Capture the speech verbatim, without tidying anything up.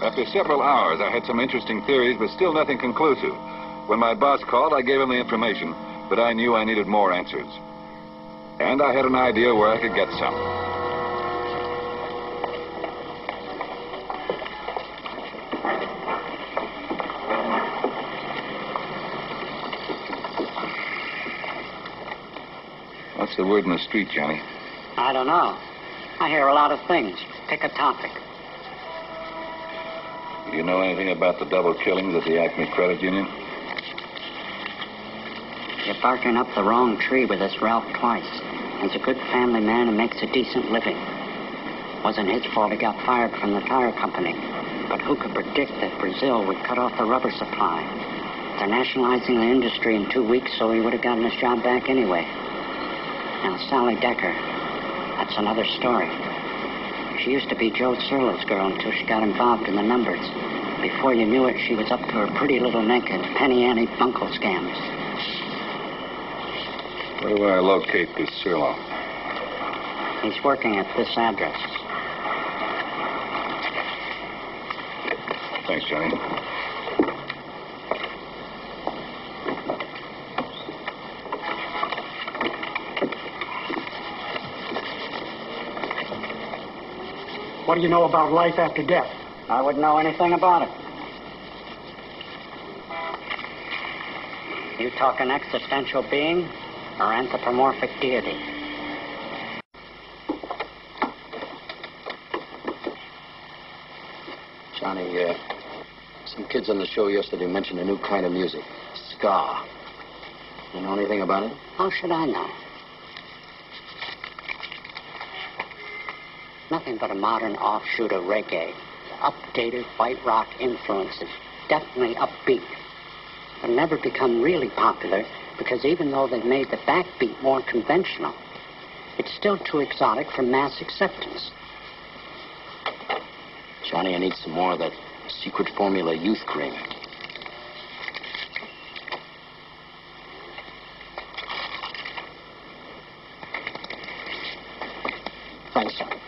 After several hours, I had some interesting theories, but still nothing conclusive. When my boss called, I gave him the information, but I knew I needed more answers. And I had an idea where I could get some. What's the word in the street, Johnny? I don't know. I hear a lot of things. Pick a topic. Do you know anything about the double killings at the Acme Credit Union? You're barking up the wrong tree with this Ralph twice. He's a good family man and makes a decent living. Wasn't his fault he got fired from the tire company. But who could predict that Brazil would cut off the rubber supply? They're nationalizing the industry in two weeks, so he would have gotten his job back anyway. Now, Sally Decker, that's another story. She used to be Joe Serla's girl until she got involved in the numbers. Before you knew it, she was up to her pretty little neck in penny ante bunco scams. Where do I locate this Serlo? He's working at this address. Thanks, Johnny. What do you know about life after death? I wouldn't know anything about it. You talking existential being or anthropomorphic deity? Johnny, uh, some kids on the show yesterday mentioned a new kind of music, ska. You know anything about it? How should I know? Nothing but a modern offshoot of reggae. Updated white rock influences. Definitely upbeat. But never become really popular because even though they've made the backbeat more conventional, it's still too exotic for mass acceptance. Johnny, I need some more of that secret formula youth cream. Thanks, son.